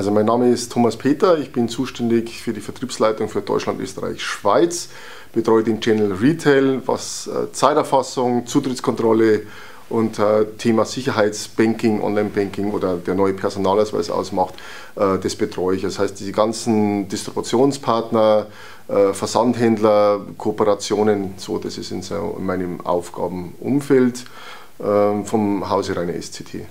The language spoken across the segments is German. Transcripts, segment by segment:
Also mein Name ist Thomas Peter, ich bin zuständig für die Vertriebsleitung für Deutschland, Österreich, Schweiz, betreue den Channel Retail, was Zeiterfassung, Zutrittskontrolle und Thema Sicherheitsbanking, Online-Banking oder der neue Personalausweis ausmacht, das betreue ich. Das heißt, diese ganzen Distributionspartner, Versandhändler, Kooperationen, so, das ist in meinem Aufgabenumfeld vom Hause Rainer SCT.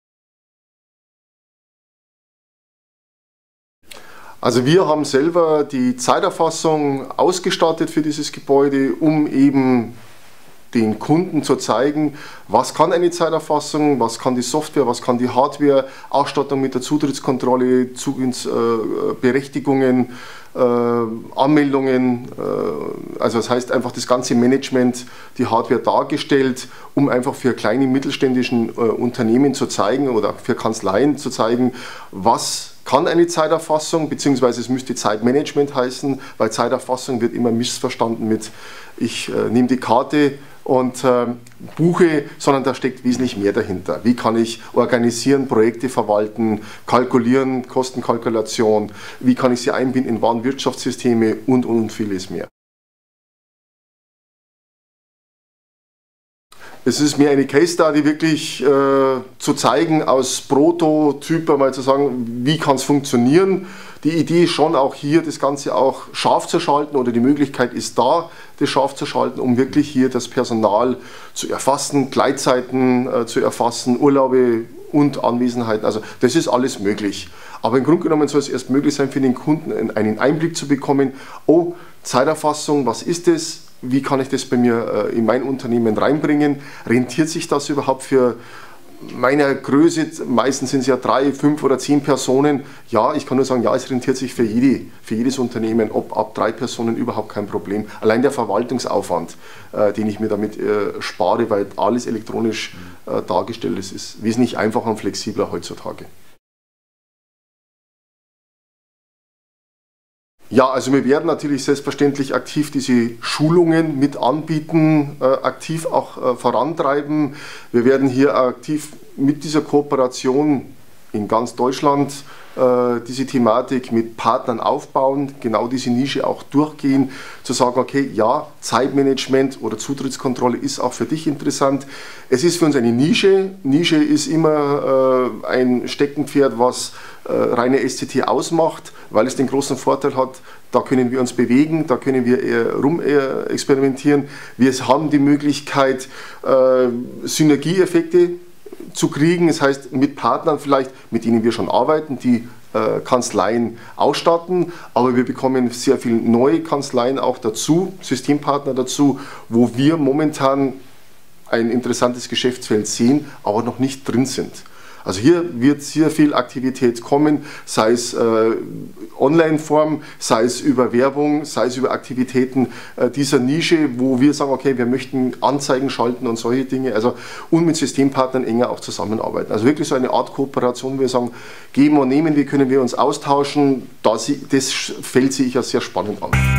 Also wir haben selber die Zeiterfassung ausgestattet für dieses Gebäude, um eben den Kunden zu zeigen, was kann eine Zeiterfassung, was kann die Software, was kann die Hardware, Ausstattung mit der Zutrittskontrolle, Zugangsberechtigungen, Anmeldungen, also das heißt einfach das ganze Management, die Hardware dargestellt, um einfach für kleine mittelständischen Unternehmen zu zeigen oder für Kanzleien zu zeigen, was kann eine Zeiterfassung, beziehungsweise es müsste Zeitmanagement heißen, weil Zeiterfassung wird immer missverstanden mit ich nehme die Karte und buche, sondern da steckt wesentlich mehr dahinter. Wie kann ich organisieren, Projekte verwalten, kalkulieren, Kostenkalkulation, wie kann ich sie einbinden in Warenwirtschaftssysteme und vieles mehr. Es ist mir eine Case Study wirklich zu zeigen, aus Prototyp einmal zu sagen, wie kann es funktionieren. Die Idee ist schon auch hier, das Ganze auch scharf zu schalten oder die Möglichkeit ist da, das scharf zu schalten, um wirklich hier das Personal zu erfassen, Gleitzeiten zu erfassen, Urlaube und Anwesenheiten. Also das ist alles möglich. Aber im Grunde genommen soll es erst möglich sein, für den Kunden einen Einblick zu bekommen, oh, Zeiterfassung, was ist das? Wie kann ich das bei mir in mein Unternehmen reinbringen? Rentiert sich das überhaupt für meiner Größe? Meistens sind es ja 3, 5 oder 10 Personen. Ja, ich kann nur sagen, ja, es rentiert sich für jedes Unternehmen, ob ab 3 Personen überhaupt kein Problem. Allein der Verwaltungsaufwand, den ich mir damit spare, weil alles elektronisch dargestellt ist wesentlich einfacher und flexibler heutzutage. Ja, also wir werden natürlich selbstverständlich aktiv diese Schulungen mit anbieten, aktiv auch vorantreiben. Wir werden hier aktiv mit dieser Kooperation in ganz Deutschland diese Thematik mit Partnern aufbauen, genau diese Nische auch durchgehen, zu sagen, okay, ja, Zeitmanagement oder Zutrittskontrolle ist auch für dich interessant. Es ist für uns eine Nische. Nische ist immer ein Steckenpferd, was Rainer SCT ausmacht, weil es den großen Vorteil hat, da können wir uns bewegen, da können wir experimentieren. Wir haben die Möglichkeit, Synergieeffekte zu kriegen, das heißt mit Partnern vielleicht, mit denen wir schon arbeiten, die Kanzleien ausstatten, aber wir bekommen sehr viele neue Kanzleien auch dazu, Systempartner dazu, wo wir momentan ein interessantes Geschäftsfeld sehen, aber noch nicht drin sind. Also hier wird sehr viel Aktivität kommen, sei es Online-Form, sei es über Werbung, sei es über Aktivitäten dieser Nische, wo wir sagen, okay, wir möchten Anzeigen schalten und solche Dinge, also und mit Systempartnern enger auch zusammenarbeiten. Also wirklich so eine Art Kooperation, wo wir sagen, geben und nehmen, wie können wir uns austauschen, das Feld sehe ich als sehr spannend an.